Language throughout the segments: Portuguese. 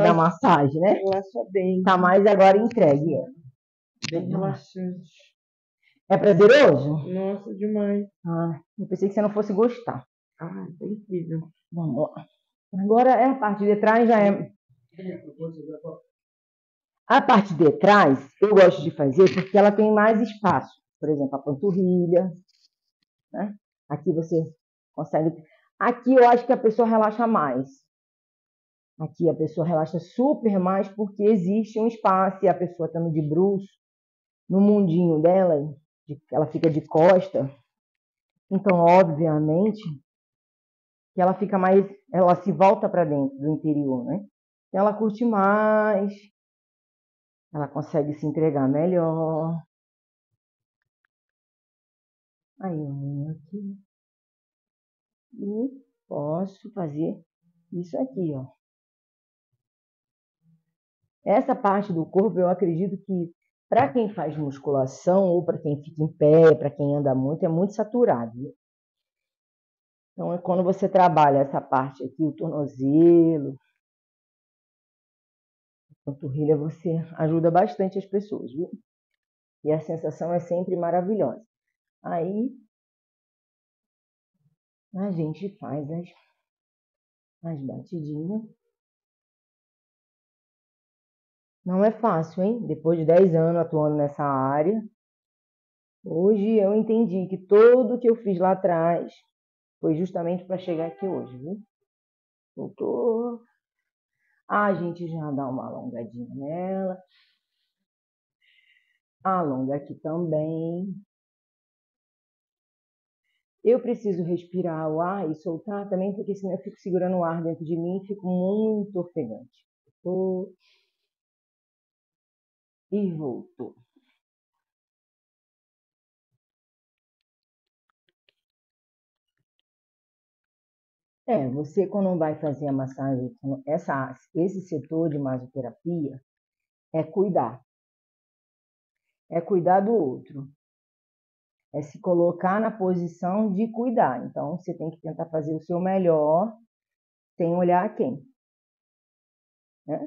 da massagem, né? Relaxa bem. Tá mais agora entregue. Bem relaxante. É prazeroso? Nossa, demais. Eu pensei que você não fosse gostar. Tá incrível. Vamos lá. Agora é a parte de trás, já é... A parte de trás, eu gosto de fazer porque ela tem mais espaço. Por exemplo, a panturrilha, né? Aqui você consegue... Aqui eu acho que a pessoa relaxa mais. Aqui a pessoa relaxa super mais porque existe um espaço e a pessoa estando de bruço, no mundinho dela, ela fica de costa. Então, obviamente, que ela fica mais... Ela se volta para dentro do interior, né? Ela curte mais, ela consegue se entregar melhor. Aí eu venho aqui e posso fazer isso aqui, ó. Essa parte do corpo, eu acredito que para quem faz musculação ou para quem fica em pé, para quem anda muito, é muito saturado. Então, quando você trabalha essa parte aqui, o tornozelo, a panturrilha, você ajuda bastante as pessoas, viu? E a sensação é sempre maravilhosa. Aí, a gente faz as batidinhas. Não é fácil, hein? Depois de 10 anos atuando nessa área, hoje eu entendi que tudo que eu fiz lá atrás foi justamente para chegar aqui hoje, viu? Voltou. A gente já dá uma alongadinha nela. Alonga aqui também. Eu preciso respirar o ar e soltar também, porque senão eu fico segurando o ar dentro de mim e fico muito ofegante. E voltou. Você quando vai fazer a massagem, esse setor de masoterapia, é cuidar. É cuidar do outro. É se colocar na posição de cuidar. Então, você tem que tentar fazer o seu melhor, sem olhar a quem. Né?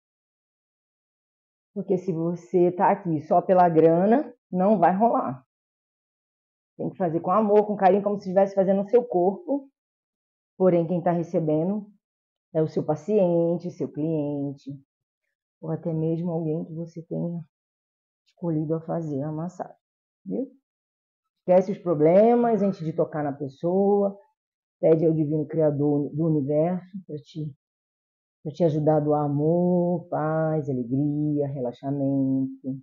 Porque se você está aqui só pela grana, não vai rolar. Tem que fazer com amor, com carinho, como se estivesse fazendo no seu corpo. Porém, quem está recebendo é o seu paciente, seu cliente, ou até mesmo alguém que você tenha escolhido a fazer a massagem. Viu? Esquece os problemas antes de tocar na pessoa. Pede ao Divino Criador do Universo para te ajudar a doar amor, paz, alegria, relaxamento.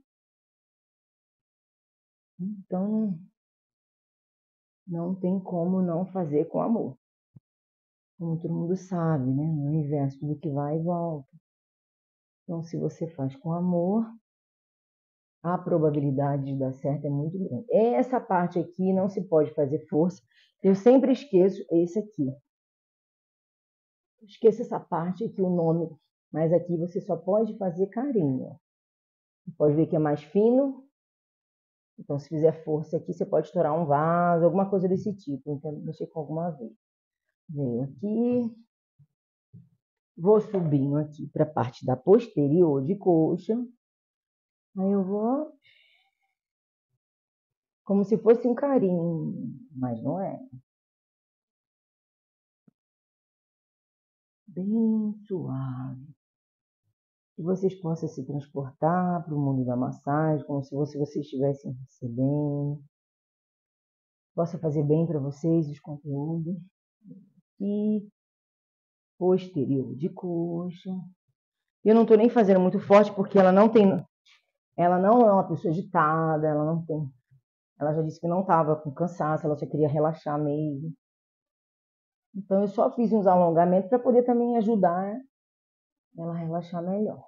Então, não tem como não fazer com amor. Como todo mundo sabe, né? No universo, tudo que vai e volta. Então, se você faz com amor, a probabilidade de dar certo é muito grande. Essa parte aqui não se pode fazer força. Eu sempre esqueço esse aqui. Esqueça essa parte aqui, o nome. Mas aqui você só pode fazer carinho. Pode ver que é mais fino. Então, se fizer força aqui, você pode estourar um vaso, alguma coisa desse tipo. Então, mexer com alguma vez. Venho aqui. Vou subindo aqui para a parte da posterior de coxa. Aí eu vou como se fosse um carinho, mas não é. Bem suave. Que vocês possam se transportar para o mundo da massagem, como se vocês estivessem recebendo. Possa fazer bem para vocês os conteúdos. E posterior de coxa. Eu não estou nem fazendo muito forte porque ela não é uma pessoa agitada, ela já disse que não estava com cansaço, ela só queria relaxar mesmo. Então eu só fiz uns alongamentos para poder também ajudar ela a relaxar melhor.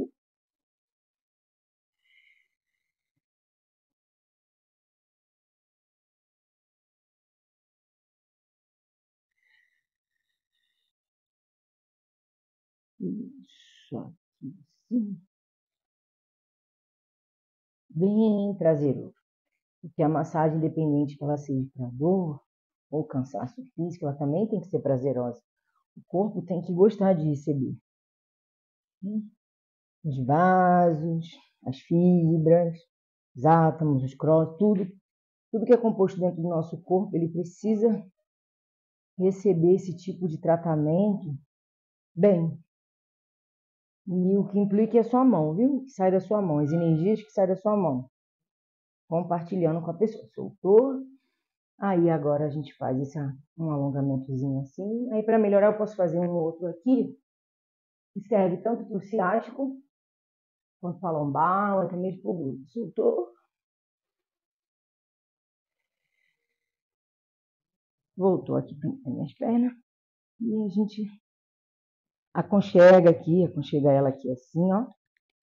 Isso aqui, sim. Bem prazeroso. Porque a massagem, independente que ela seja para dor ou cansaço físico, ela também tem que ser prazerosa. O corpo tem que gostar de receber. Os vasos, as fibras, os átomos, os crós, tudo que é composto dentro do nosso corpo, ele precisa receber esse tipo de tratamento bem. E o que implica é a sua mão, viu? Que sai da sua mão, as energias que saem da sua mão. Compartilhando com a pessoa. Soltou. Aí agora a gente faz um alongamentozinho assim. Aí para melhorar eu posso fazer um outro aqui, que serve tanto para o ciático, quanto para a lombar, ou até mesmo para o glúteo. Soltou. Voltou aqui para as minhas pernas. E a gente aconchega ela aqui assim, ó.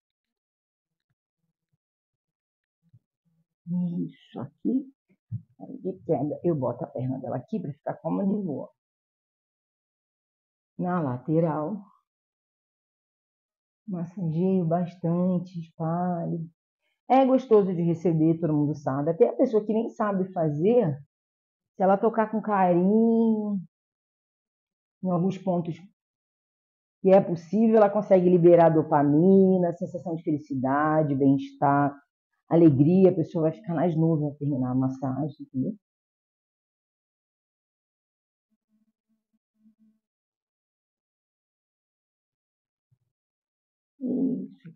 Isso aqui. Aí pega, eu boto a perna dela aqui para ficar cômoda e vou. Na lateral. Massageio bastante, espalho. É gostoso de receber, todo mundo sabe. Até a pessoa que nem sabe fazer, se ela tocar com carinho, em alguns pontos que é possível, ela consegue liberar dopamina, sensação de felicidade, bem-estar, alegria. A pessoa vai ficar nas nuvens ao terminar a massagem, entendeu? Isso.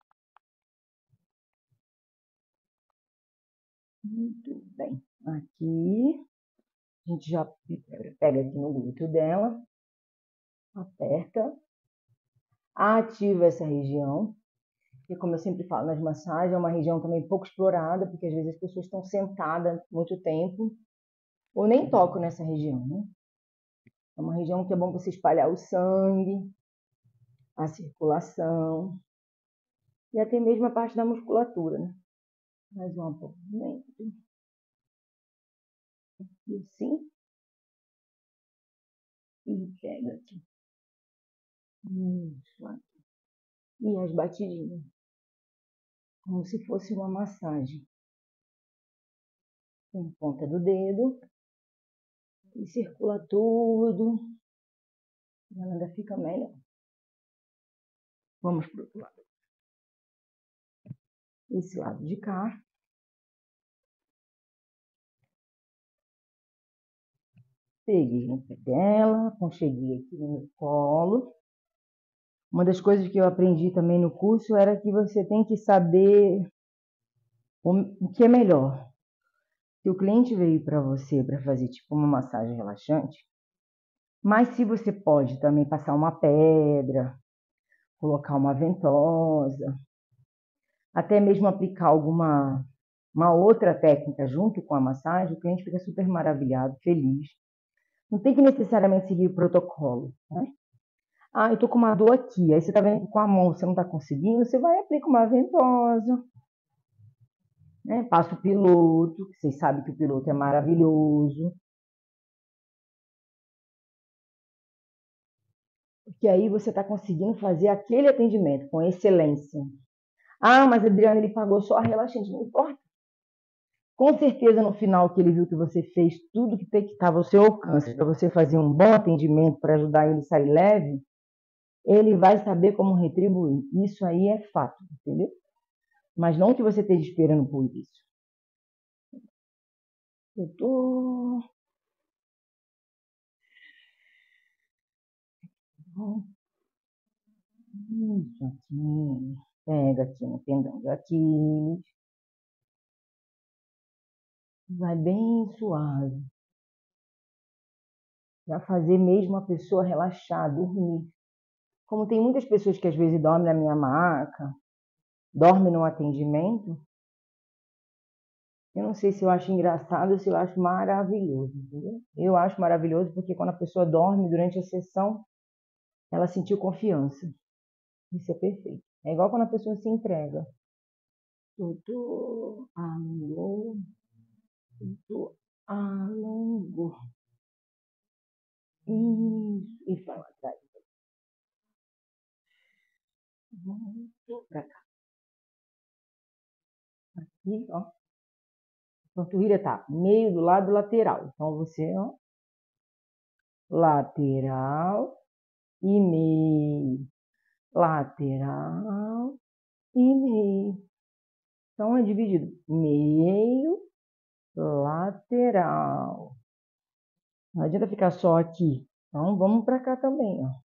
Muito bem. Aqui, a gente já pega aqui no glúteo dela, aperta, ativa essa região. E como eu sempre falo nas massagens, é uma região também pouco explorada, porque às vezes as pessoas estão sentadas muito tempo, ou nem tocam nessa região, né? É uma região que é bom você espalhar o sangue, a circulação, e até mesmo a parte da musculatura, né? Mais um pouquinho. E assim, e pega aqui. Isso aqui. E as batidinhas, como se fosse uma massagem. Com a ponta do dedo, e circula tudo, e ela ainda fica melhor. Vamos para o outro lado. Esse lado de cá. Peguei no pé dela, aconcheguei aqui no meu colo. Uma das coisas que eu aprendi também no curso era que você tem que saber o que é melhor. Se o cliente veio para você para fazer tipo uma massagem relaxante, mas se você pode também passar uma pedra, colocar uma ventosa, até mesmo aplicar uma outra técnica junto com a massagem, o cliente fica super maravilhado, feliz. Não tem que necessariamente seguir o protocolo, né? Ah, eu tô com uma dor aqui. Aí você tá vendo que com a mão você não tá conseguindo, você vai aplicar uma ventosa, né? Passa o piloto, que vocês sabem que o piloto é maravilhoso. Porque aí você tá conseguindo fazer aquele atendimento com excelência. Ah, mas Adriana, ele pagou só a relaxante, não importa. Com certeza, no final que ele viu que você fez tudo que estava ao seu alcance para você fazer um bom atendimento, para ajudar ele a sair leve, ele vai saber como retribuir. Isso aí é fato, entendeu? Mas não que você esteja esperando por isso. Eu tô... Isso aqui. Pega aqui no tendão de Aquiles. Vai bem suave. Vai fazer mesmo a pessoa relaxar, dormir. Como tem muitas pessoas que às vezes dormem na minha maca, dormem no atendimento, eu não sei se eu acho engraçado ou se eu acho maravilhoso, entendeu? Eu acho maravilhoso porque quando a pessoa dorme durante a sessão, ela sentiu confiança. Isso é perfeito. É igual quando a pessoa se entrega. Tudo alongou, tudo alongou. Isso. E fala atrás. Volto pra cá. Aqui, ó. A panturrilha tá meio do lado lateral. Então você, ó. Lateral e meio. lateral e meio. Então, é dividido meio, lateral. Não adianta ficar só aqui. Então, vamos para cá também, ó.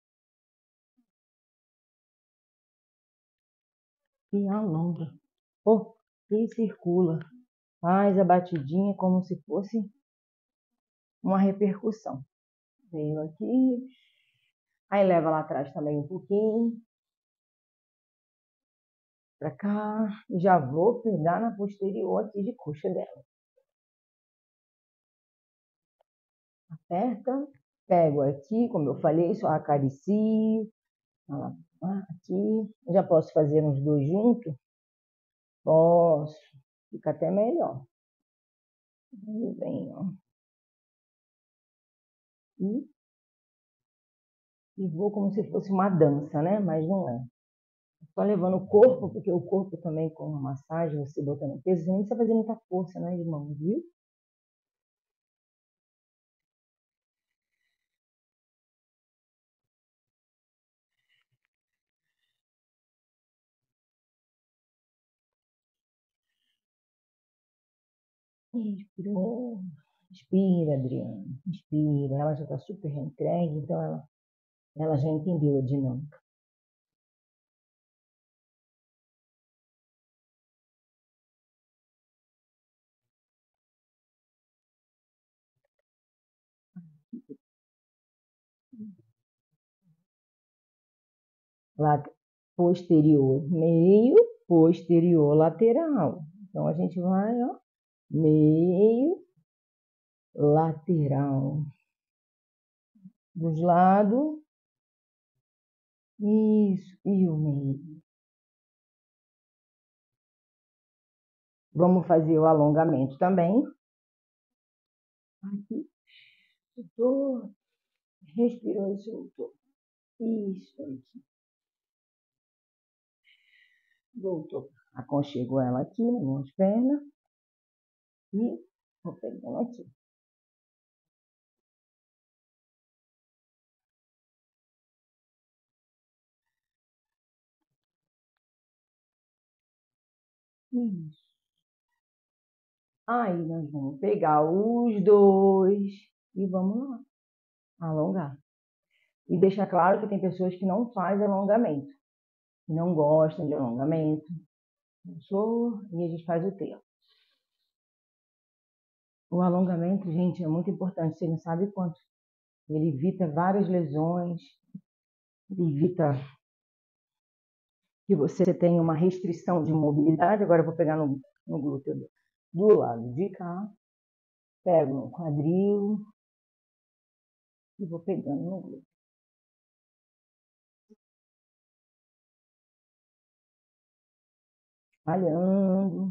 E alonga. E circula. Faz a batidinha como se fosse uma repercussão. Veio aqui. Aí leva lá atrás também um pouquinho. Pra cá. E já vou pegar na posterior aqui de coxa dela. Aperta. Pego aqui, como eu falei, só acaricio. Aqui. Já posso fazer uns dois juntos? Posso. Fica até melhor. Muito bem, ó. E vou como se fosse uma dança, né? Mas não é. Só levando o corpo, porque o corpo também, com uma massagem, você botando peso, você nem precisa fazer muita força nas mãos, viu? Inspirou. Inspira, Adriana. Inspira. Ela já está super entregue, então ela já entendeu a dinâmica. Lá, posterior, meio, posterior, lateral. Então, a gente vai, ó, meio, lateral. Dos lados. Isso, e o meio. Vamos fazer o alongamento também. Aqui, soltou, respirou e soltou. Isso aqui. Voltou. Aconchegou ela aqui nas minhas pernas. E vou pegando aqui. Isso. Aí nós vamos pegar os dois e vamos lá. Alongar. E deixar claro que tem pessoas que não fazem alongamento. Que não gostam de alongamento. E a gente faz o teu. O alongamento, gente, é muito importante. Você não sabe quanto. Ele evita várias lesões. Ele evita que você tenha uma restrição de mobilidade. Agora eu vou pegar no glúteo do lado de cá. Pego no quadril. E vou pegando no glúteo. Malhando.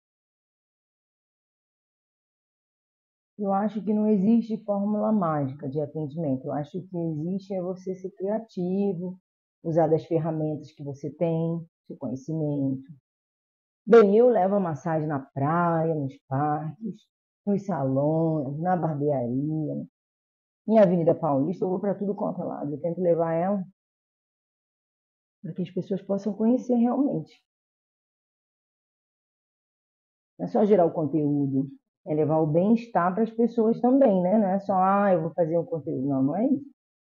Eu acho que não existe fórmula mágica de atendimento. Eu acho que existe é você ser criativo, usar das ferramentas que você tem, seu conhecimento. Bem, eu levo a massagem na praia, nos parques, nos salões, na barbearia, em Avenida Paulista, eu vou para tudo quanto é lado. Eu tento levar ela para que as pessoas possam conhecer realmente. Não é só gerar o conteúdo, é levar o bem-estar para as pessoas também, né? Não é só, eu vou fazer um conteúdo. Não, não é isso.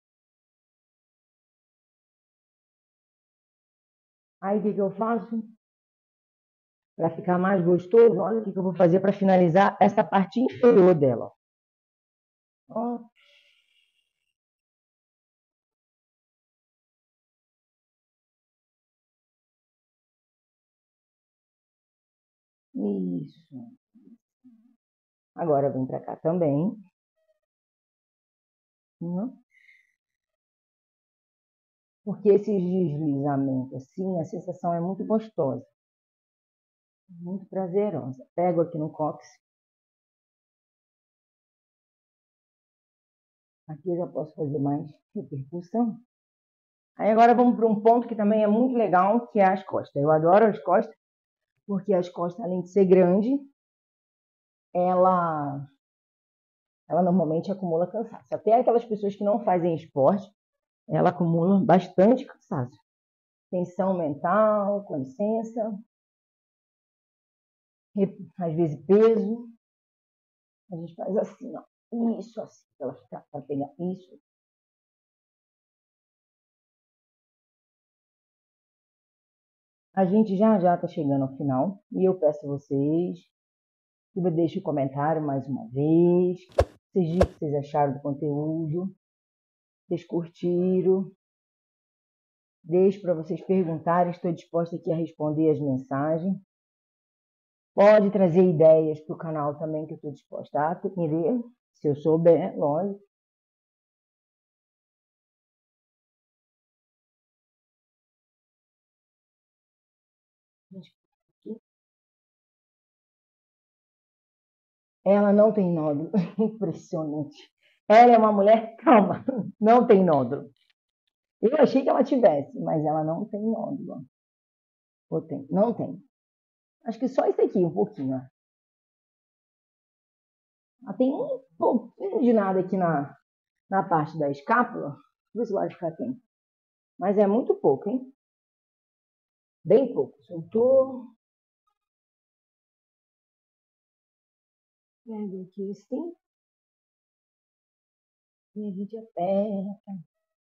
Aí o que eu faço? Para ficar mais gostoso, olha o que eu vou fazer para finalizar essa parte inferior dela. Ó. Isso. Agora vem para cá também. Porque esse deslizamento assim, a sensação é muito gostosa. Muito prazerosa. Pego aqui no cóccix. Aqui eu já posso fazer mais repercussão. Aí agora vamos para um ponto que também é muito legal, que é as costas. Eu adoro as costas, porque as costas, além de ser grande, ela normalmente acumula cansaço. Até aquelas pessoas que não fazem esporte, ela acumula bastante cansaço. Tensão mental, com licença, às vezes peso. A gente faz assim, ó, isso assim, ela fica para pegar isso. A gente já está chegando ao final e eu peço a vocês que deixem o comentário mais uma vez. Vocês digam o que vocês acharam do conteúdo. Vocês curtiram. Deixo para vocês perguntarem. Estou disposta aqui a responder as mensagens. Pode trazer ideias para o canal também, que eu estou disposta a atender, se eu souber, lógico. Ela não tem nódulo. Impressionante. Ela é uma mulher calma. Não tem nódulo. Eu achei que ela tivesse, mas ela não tem nódulo. Ou tem? Não tem. Acho que só esse aqui, um pouquinho. Ó. Ela tem um pouquinho de nada aqui na parte da escápula. Dos lados que ela tem. Mas é muito pouco, hein? Bem pouco. Soltou. Pega aqui assim. E a gente aperta.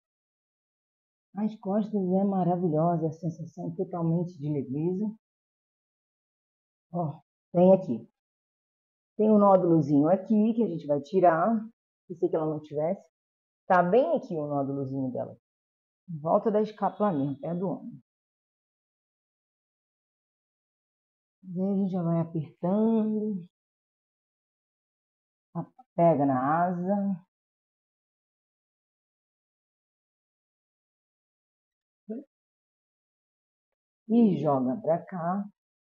As costas é maravilhosa, a sensação totalmente de leveza. Ó, tem aqui. Tem um nódulozinho aqui que a gente vai tirar. Pensei que ela não tivesse. Tá bem aqui o nódulozinho dela. Em volta da escápula mesmo, perto do ombro. Daí a gente já vai apertando. Pega na asa. E joga pra cá.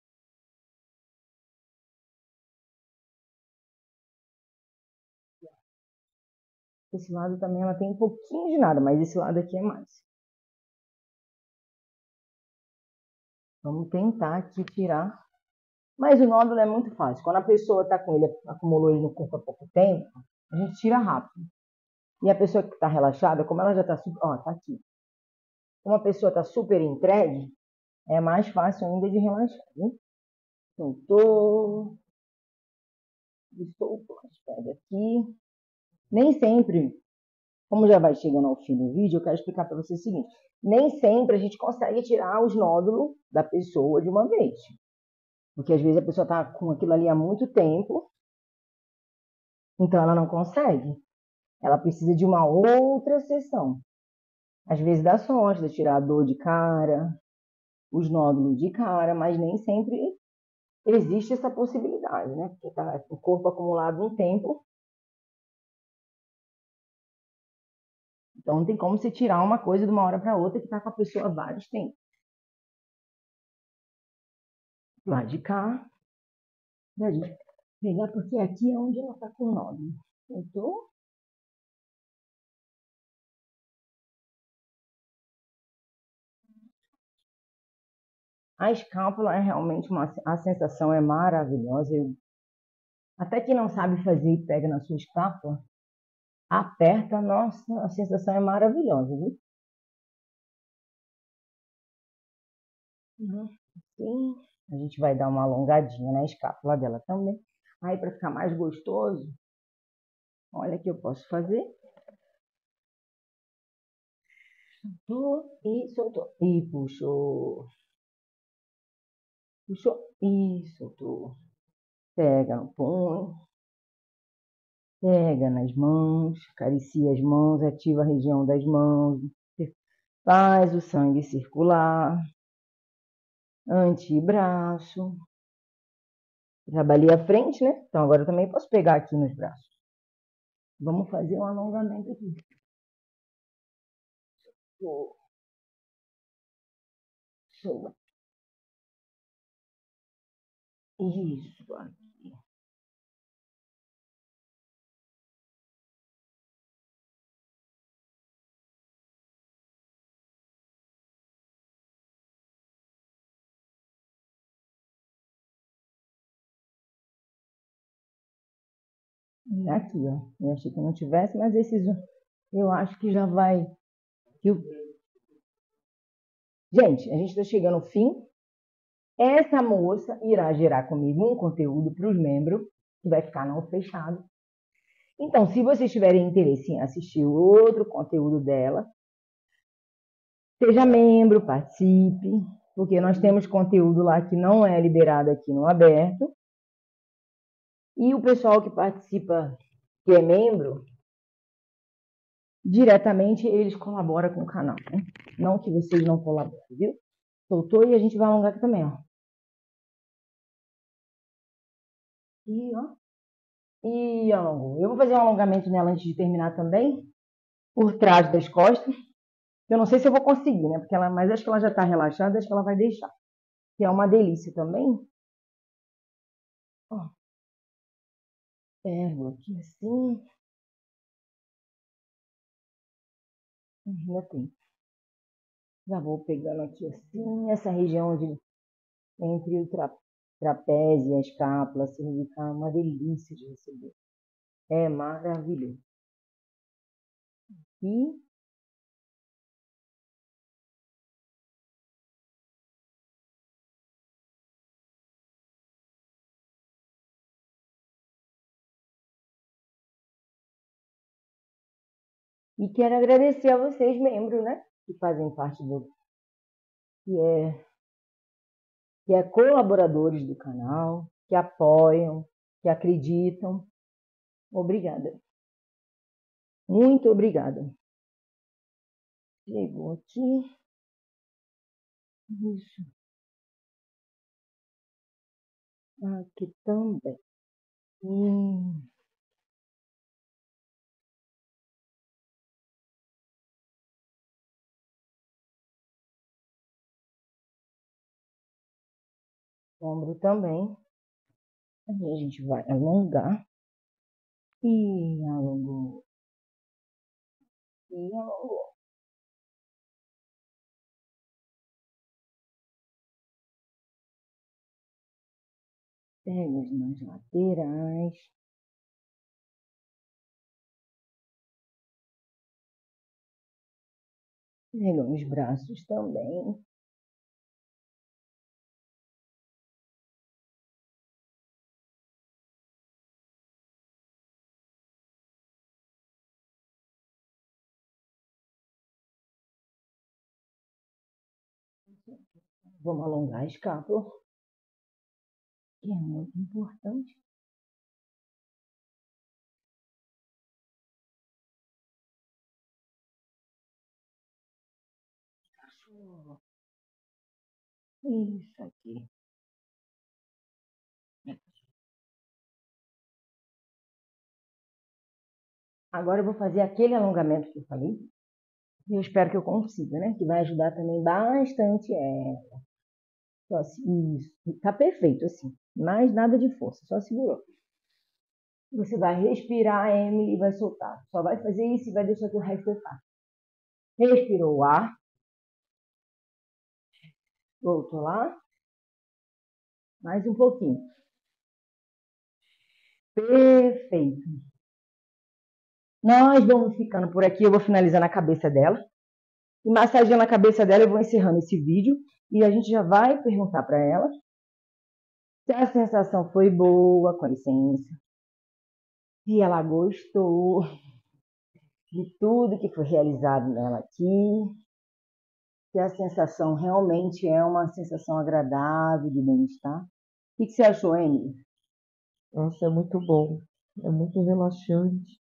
Esse lado também ela tem um pouquinho de nada, mas esse lado aqui é mais. Vamos tentar aqui tirar. Mas o nódulo é muito fácil. Quando a pessoa está com ele, acumulou ele no corpo há pouco tempo, a gente tira rápido. E a pessoa que está relaxada, como ela já está super... Ó, tá aqui. Como a pessoa está super entregue, é mais fácil ainda de relaxar. Viu? Soltou. Soltou. Pega aqui. Nem sempre, como já vai chegando ao fim do vídeo, eu quero explicar para você o seguinte. Nem sempre a gente consegue tirar os nódulos da pessoa de uma vez. Porque às vezes a pessoa está com aquilo ali há muito tempo, então ela não consegue. Ela precisa de uma outra sessão. Às vezes dá sorte de tirar a dor de cara, os nódulos de cara, mas nem sempre existe essa possibilidade, né? Porque tá o corpo acumulado um tempo. Então não tem como você tirar uma coisa de uma hora para outra que está com a pessoa há vários tempos. Lá de cá, da gente pegar, porque aqui é onde ela está com o nódulo. Soltou. A escápula é realmente a sensação é maravilhosa. Até quem não sabe fazer e pega na sua escápula, aperta, nossa, a sensação é maravilhosa, viu? Assim, a gente vai dar uma alongadinha na escápula dela também. Aí, para ficar mais gostoso, olha o que eu posso fazer. Soltou e soltou. E puxou. Puxou e soltou. Pega no punho. Pega nas mãos, acaricia as mãos, ativa a região das mãos, faz o sangue circular, antebraço. Trabalhei a frente, né? Então agora eu também posso pegar aqui nos braços. Vamos fazer um alongamento aqui. Show. Isso aqui. E aqui, ó. Eu achei que não tivesse, mas esses eu acho que já vai Viu? Gente, a gente está chegando ao fim. Essa moça irá gerar comigo um conteúdo para os membros, que vai ficar não fechado. Então, se vocês tiverem interesse em assistir outro conteúdo dela, seja membro, participe, porque nós temos conteúdo lá que não é liberado aqui no aberto. E o pessoal que participa, que é membro, diretamente eles colaboram com o canal, né? Não que vocês não colaborem, viu? Soltou e a gente vai alongar aqui também, ó. E, ó. E alongou. Eu vou fazer um alongamento nela antes de terminar também, por trás das costas. Eu não sei se eu vou conseguir, né? Mas acho que ela já tá relaxada, acho que ela vai deixar. Que é uma delícia também. Ó. Pego aqui assim. Ainda tem. Já vou pegando aqui assim, essa região entre o trapézio e a escápula, cervical, uma delícia de receber. É maravilhoso. E quero agradecer a vocês, membros, né? Que fazem parte que é colaboradores do canal, que apoiam, que acreditam. Obrigada. Muito obrigada. Chegou aqui. Isso. Aqui também. Ombro também. Aí a gente vai alongar. E alongou. E alongou. Pega nas laterais. Pega nos braços também. Vamos alongar a escápula, que é muito importante. Isso aqui. Agora eu vou fazer aquele alongamento que eu falei. E eu espero que eu consiga, né? Que vai ajudar também bastante ela. Isso. Tá perfeito assim. Mais nada de força, só segurou. Você vai respirar, Emily, e vai soltar. Só vai fazer isso e vai deixar que o resto eu faça. Respirou o ar. Voltou lá. Mais um pouquinho. Perfeito. Nós vamos ficando por aqui. Eu vou finalizar na cabeça dela. E massageando a cabeça dela, eu vou encerrando esse vídeo. E a gente já vai perguntar para ela se a sensação foi boa, com licença. Se ela gostou de tudo que foi realizado nela aqui. Se a sensação realmente é uma sensação agradável de bem-estar. O que você achou, Emily? Nossa, é muito bom. É muito relaxante.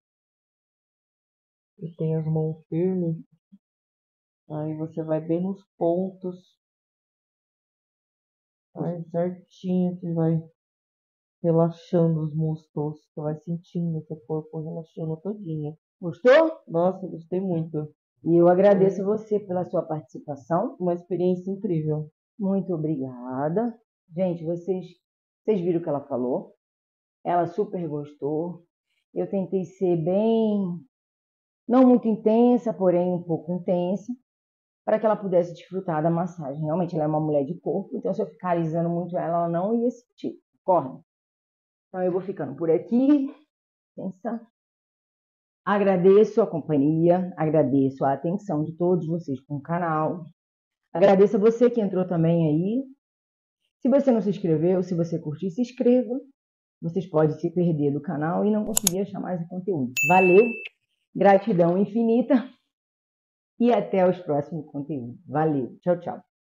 E tem as mãos firmes. Aí você vai bem nos pontos. Aí certinho que vai relaxando os músculos. Você vai sentindo seu corpo relaxando todinho. Gostou? Nossa, gostei muito. E eu agradeço você pela sua participação. Uma experiência incrível. Muito obrigada. Gente, vocês viram o que ela falou. Ela super gostou. Eu tentei ser bem, não muito intensa, porém um pouco intensa, para que ela pudesse desfrutar da massagem. Realmente ela é uma mulher de corpo, então se eu ficar alisando muito ela não ia sentir. Concorda? Então eu vou ficando por aqui. Pensa. Agradeço a companhia, agradeço a atenção de todos vocês com o canal. Agradeço a você que entrou também aí. Se você não se inscreveu, se você curtiu, se inscreva. Vocês podem se perder do canal e não conseguir achar mais o conteúdo. Valeu, gratidão infinita e até os próximos conteúdos. Valeu, tchau, tchau.